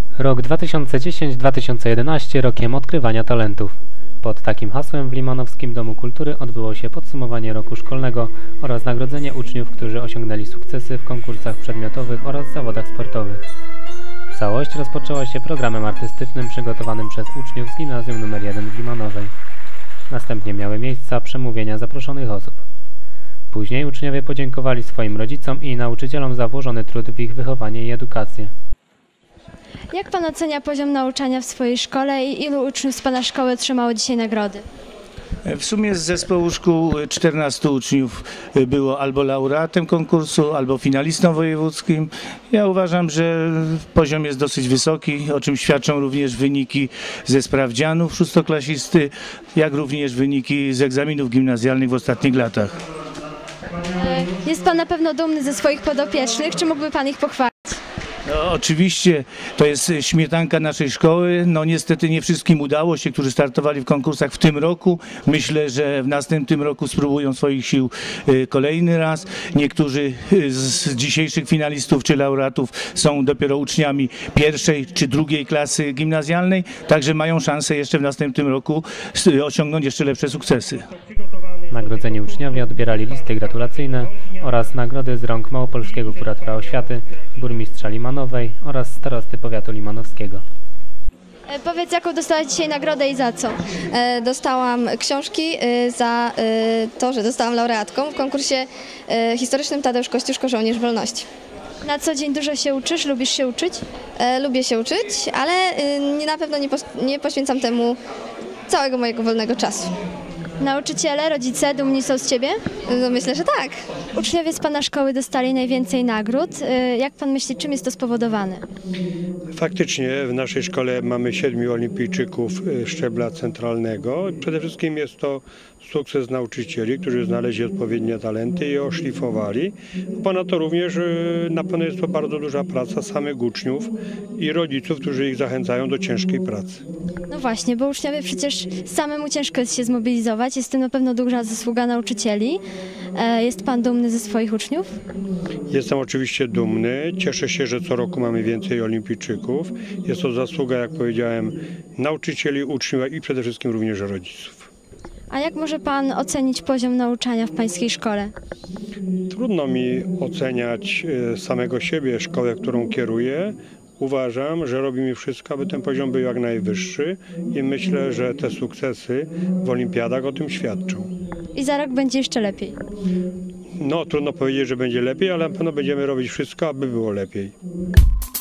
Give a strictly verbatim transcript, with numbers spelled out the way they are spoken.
Rok dwa tysiące dziesiąty do dwa tysiące jedenastego rokiem odkrywania talentów. Pod takim hasłem w Limanowskim Domu Kultury odbyło się podsumowanie roku szkolnego oraz nagrodzenie uczniów, którzy osiągnęli sukcesy w konkursach przedmiotowych oraz zawodach sportowych. Całość rozpoczęła się programem artystycznym przygotowanym przez uczniów z Gimnazjum numer jeden w Limanowej. Następnie miały miejsca przemówienia zaproszonych osób. Później uczniowie podziękowali swoim rodzicom i nauczycielom za włożony trud w ich wychowanie i edukację. Jak Pan ocenia poziom nauczania w swojej szkole i ilu uczniów z Pana szkoły otrzymało dzisiaj nagrody? W sumie z zespołu szkół czternastu uczniów było albo laureatem konkursu, albo finalistą wojewódzkim. Ja uważam, że poziom jest dosyć wysoki, o czym świadczą również wyniki ze sprawdzianów szóstoklasisty, jak również wyniki z egzaminów gimnazjalnych w ostatnich latach. Jest Pan na pewno dumny ze swoich podopiecznych, czy mógłby Pan ich pochwalić? No, oczywiście to jest śmietanka naszej szkoły. No niestety nie wszystkim udało się, którzy startowali w konkursach w tym roku. Myślę, że w następnym roku spróbują swoich sił kolejny raz. Niektórzy z dzisiejszych finalistów czy laureatów są dopiero uczniami pierwszej czy drugiej klasy gimnazjalnej, także mają szansę jeszcze w następnym roku osiągnąć jeszcze lepsze sukcesy. Nagrodzeni uczniowie odbierali listy gratulacyjne oraz nagrody z rąk Małopolskiego Kuratora Oświaty, burmistrza Limanowej oraz starosty powiatu limanowskiego. E, powiedz, jaką dostałaś dzisiaj nagrodę i za co? E, dostałam książki e, za e, to, że zostałam laureatką w konkursie e, historycznym Tadeusz Kościuszko Żołnierz Wolności. Na co dzień dużo się uczysz? Lubisz się uczyć? E, lubię się uczyć, ale e, nie, na pewno nie, pos nie poświęcam temu całego mojego wolnego czasu. Nauczyciele, rodzice dumni są z Ciebie? No, myślę, że tak. Uczniowie z Pana szkoły dostali najwięcej nagród. Jak Pan myśli, czym jest to spowodowane? Faktycznie w naszej szkole mamy siedmiu olimpijczyków szczebla centralnego. Przede wszystkim jest to sukces nauczycieli, którzy znaleźli odpowiednie talenty i je oszlifowali. Ponadto również na pewno jest to bardzo duża praca samych uczniów i rodziców, którzy ich zachęcają do ciężkiej pracy. No właśnie, bo uczniowie przecież samemu ciężko jest się zmobilizować. Jest w tym na pewno duża zasługa nauczycieli. Jest Pan dumny ze swoich uczniów? Jestem oczywiście dumny. Cieszę się, że co roku mamy więcej olimpijczyków. Jest to zasługa, jak powiedziałem, nauczycieli, uczniów i przede wszystkim również rodziców. A jak może Pan ocenić poziom nauczania w Pańskiej szkole? Trudno mi oceniać samego siebie, szkołę, którą kieruję. Uważam, że robimy wszystko, aby ten poziom był jak najwyższy i myślę, że te sukcesy w olimpiadach o tym świadczą. I za rok będzie jeszcze lepiej? No, trudno powiedzieć, że będzie lepiej, ale na pewno będziemy robić wszystko, aby było lepiej.